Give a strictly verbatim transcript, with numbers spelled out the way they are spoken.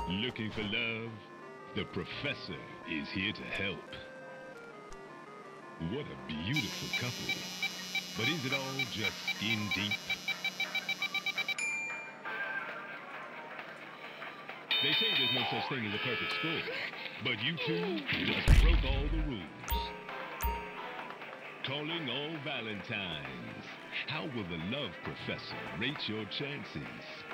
Looking for love? The professor is here to help. What a beautiful couple. But is it all just skin deep? They say there's no such thing as a perfect score, but you two just broke all the rules. Calling all Valentines. How will the love professor rate your chances?